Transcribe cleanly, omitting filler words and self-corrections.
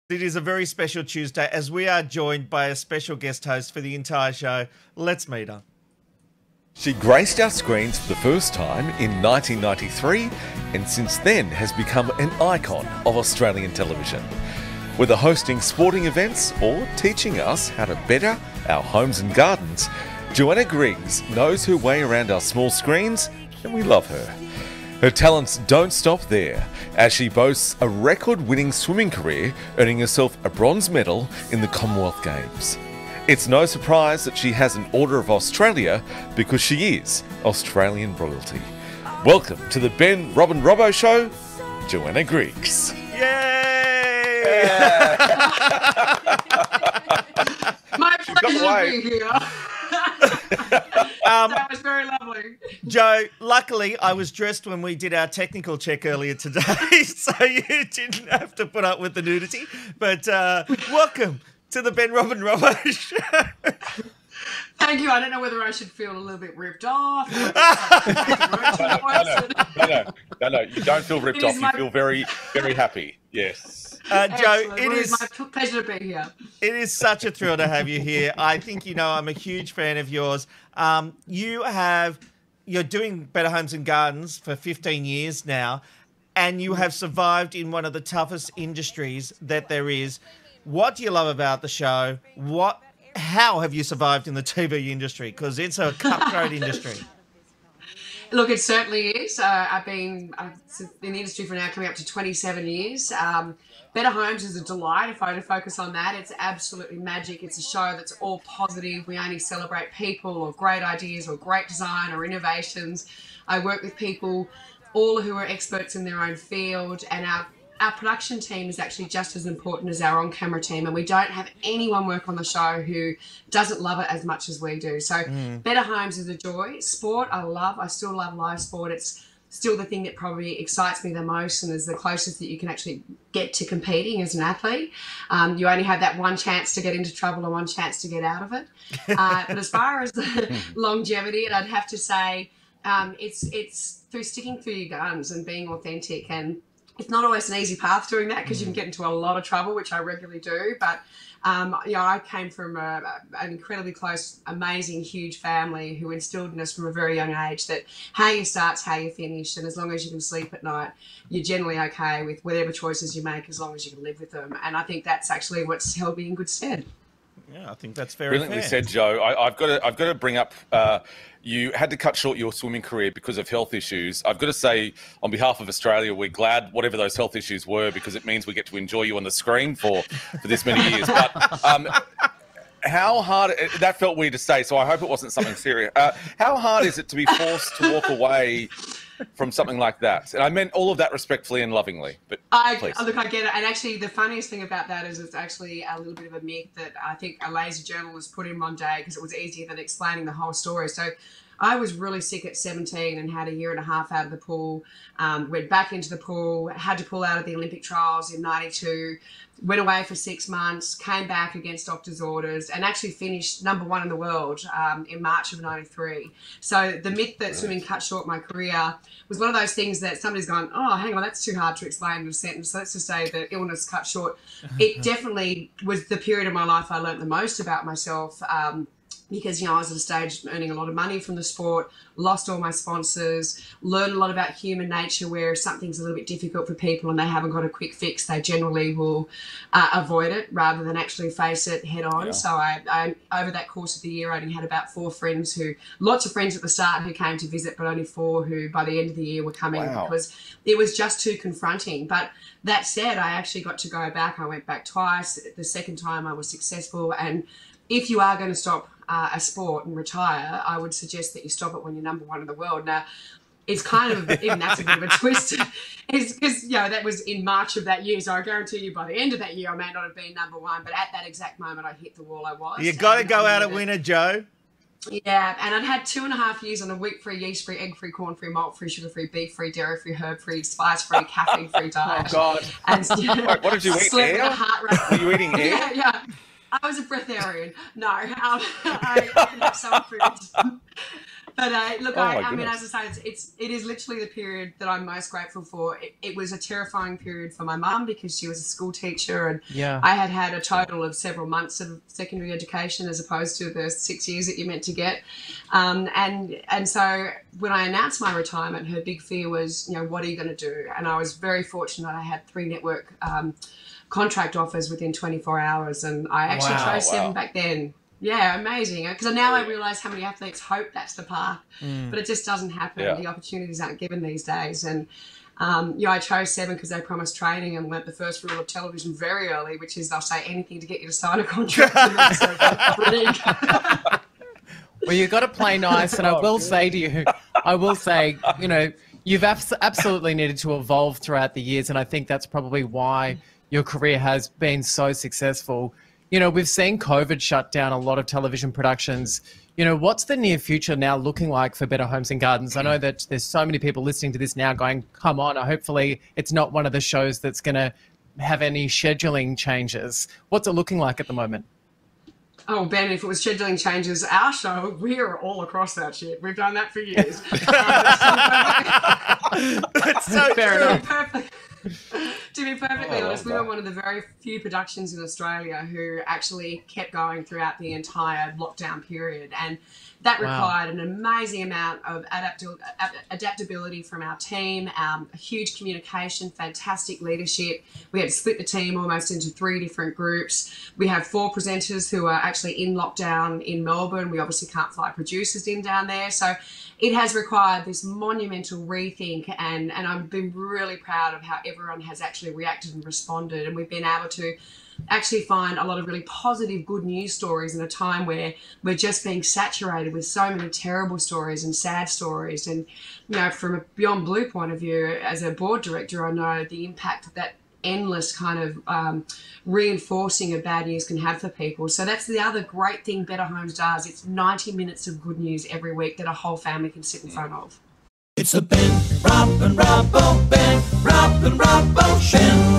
It is a very special Tuesday as we are joined by a special guest host for the entire show. Let's meet her. She graced our screens for the first time in 1993 and since then has become an icon of Australian television. Whether hosting sporting events or teaching us how to better our homes and gardens, Johanna Griggs knows her way around our small screens and we love her. Her talents don't stop there, as she boasts a record-winning swimming career, earning herself a bronze medal in the Commonwealth Games. It's no surprise that she has an Order of Australia because she is Australian royalty. Welcome to the Ben, Robin, Robbo Show, Johanna Griggs. Yay! My pleasure to be here. That was very lovely. Joe, luckily I was dressed when we did our technical check earlier today, so you didn't have to put up with the nudity. But welcome to the Ben, Robin, Robbo Show. Thank you. I don't know whether I should feel a little bit ripped off. No, you don't feel ripped off. You feel very, very happy. Yes. Joe, it is my pleasure to be here. It is such a thrill to have you here. I think you know I'm a huge fan of yours. You're doing Better Homes and Gardens for 15 years now, and you have survived in one of the toughest industries that there is. What do you love about the show? How have you survived in the TV industry? Because it's a cutthroat industry. Look, it certainly is. I've been in the industry for now coming up to 27 years. Better Homes is a delight. If I were to focus on that, it's absolutely magic. It's a show that's all positive. We only celebrate people or great ideas or great design or innovations. I work with people, all who are experts in their own field, and our production team is actually just as important as our on-camera team, and we don't have anyone work on the show who doesn't love it as much as we do. So Better Homes is a joy. Sport, I love. I still love live sport. It's still the thing that probably excites me the most and is the closest that you can actually get to competing as an athlete. You only have that one chance to get into trouble and one chance to get out of it. But as far as the longevity, I'd have to say it's through sticking through your guns and being authentic. And it's not always an easy path doing that because you can get into a lot of trouble, which I regularly do. But, I came from an incredibly close, amazing, huge family who instilled in us from a very young age that how you start's how you finish. And as long as you can sleep at night, you're generally okay with whatever choices you make as long as you can live with them. And I think that's actually what's held me in good stead. Yeah, I think that's very Brilliantly said, Joe. I've got to bring up. You had to cut short your swimming career because of health issues. I've got to say, on behalf of Australia, we're glad whatever those health issues were because it means we get to enjoy you on the screen for this many years. But how hard? That felt weird to say, so I hope it wasn't something serious. How hard is it to be forced to walk away from something like that? And I meant all of that respectfully and lovingly, but please. Look, I get it. And actually, the funniest thing about that is it's actually a little bit of a myth that I think a lazy journalist put in one day because it was easier than explaining the whole story. So I was really sick at 17 and had a year and a half out of the pool, went back into the pool, had to pull out of the Olympic trials in 92, went away for 6 months, came back against doctor's orders and actually finished #1 in the world in March of 93. So the myth that swimming cut short my career was one of those things that somebody's gone, oh, hang on, that's too hard to explain in a sentence. So let's just say the illness cut short. It definitely was the period of my life I learned the most about myself. Because, I was at a stage earning a lot of money from the sport, lost all my sponsors, learned a lot about human nature where if something's a little bit difficult for people and they haven't got a quick fix, they generally will avoid it rather than actually face it head on. Yeah. So I over that course of the year, I only had about 4 friends lots of friends at the start who came to visit, but only 4 who by the end of the year were coming because it was just too confronting. But that said, I actually got to go back. I went back twice. The second time I was successful. And if you are going to stop a sport and retire, I would suggest that you stop it when you're #1 in the world. Now, it's kind of, even that's a bit of a twist, because, that was in March of that year. So I guarantee you by the end of that year, I may not have been #1, but at that exact moment, I hit the wall I was. You got to go out a winner, Joe. Yeah, and I'd had 2.5 years on a wheat-free, yeast-free, egg-free, corn-free, malt-free, sugar-free, beef-free, dairy-free, herb-free, spice-free, caffeine-free diet. Oh, God. And wait, what did you eat? Air? Were you eating air? Yeah. I was a breatharian. No, I didn't have some food. But look, Oh, my I mean, goodness. as I say, it is literally the period that I'm most grateful for. It was a terrifying period for my mum because she was a school teacher, and Yeah. I had a total of several months of secondary education as opposed to the 6 years that you're meant to get. And so when I announced my retirement, her big fear was, what are you going to do? And I was very fortunate. I had 3 network contract offers within 24 hours, and I actually Wow. chose 7 back then. Yeah, amazing. Because now I realise how many athletes hope that's the path, but it just doesn't happen. Yeah. The opportunities aren't given these days. And, I chose 7 because they promised training and learnt the first rule of television very early, which is they'll say anything to get you to sign a contract. Well, you've got to play nice, and I will say to you, you've absolutely needed to evolve throughout the years, and I think that's probably why your career has been so successful. We've seen COVID shut down a lot of television productions. What's the near future now looking like for Better Homes and Gardens? I know that there's so many people listening to this now going, come on, hopefully it's not one of the shows that's going to have any scheduling changes. What's it looking like at the moment? Oh, Ben, if it was scheduling changes, our show, we are all across that shit. We've done that for years. That's so Fair true. enough. To be perfectly I honest, we love were that. one of the very few productions in Australia who actually kept going throughout the entire lockdown period. And that Wow. required an amazing amount of adaptability from our team, huge communication, fantastic leadership. We had to split the team almost into 3 different groups. We have 4 presenters who are actually in lockdown in Melbourne. We obviously can't fly producers in down there. So it has required this monumental rethink, and I've been really proud of how everyone has actually reacted and responded, and we've been able to actually find a lot of really positive good news stories in a time where we're just being saturated with so many terrible stories and sad stories. And from a Beyond Blue point of view, as a board director, I know the impact that endless kind of reinforcing of bad news can have for people. So that's the other great thing Better Homes does. It's 90 minutes of good news every week that a whole family can sit in front of. It's the Ben, Rob and Robbo, Ben, Rob and Robbo Show.